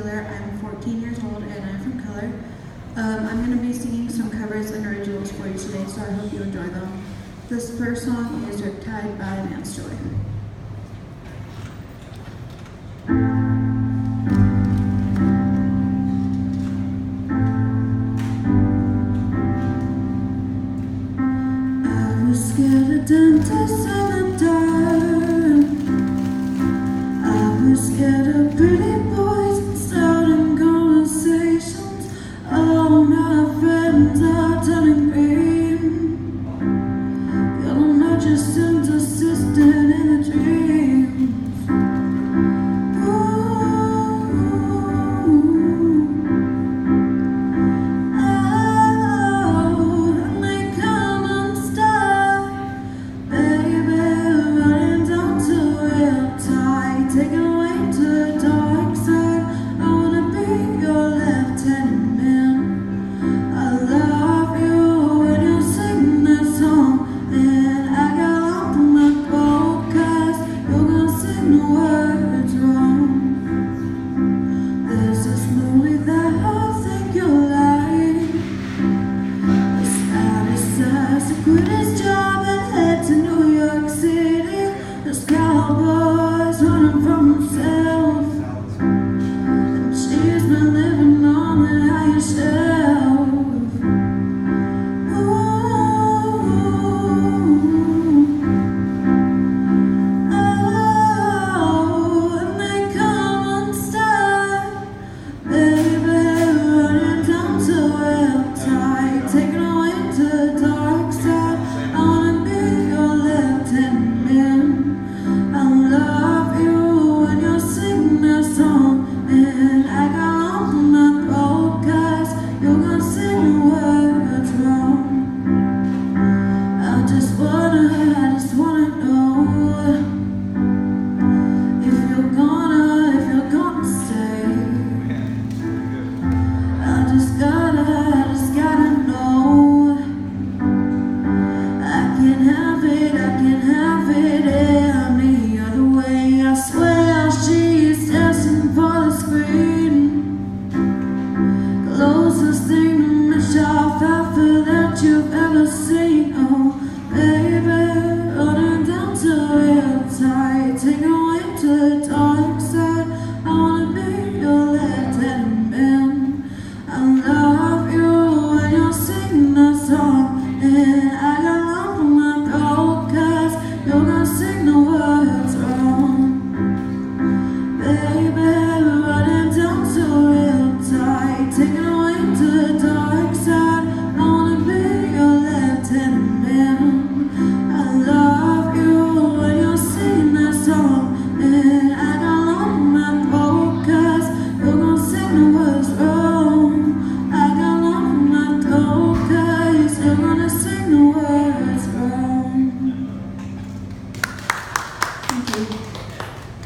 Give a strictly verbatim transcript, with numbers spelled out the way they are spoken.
Taylor. I'm fourteen years old and I'm from color. Um, I'm going to be singing some covers and originals for you today, so I hope you enjoy them. This first song is Riptide by Vance.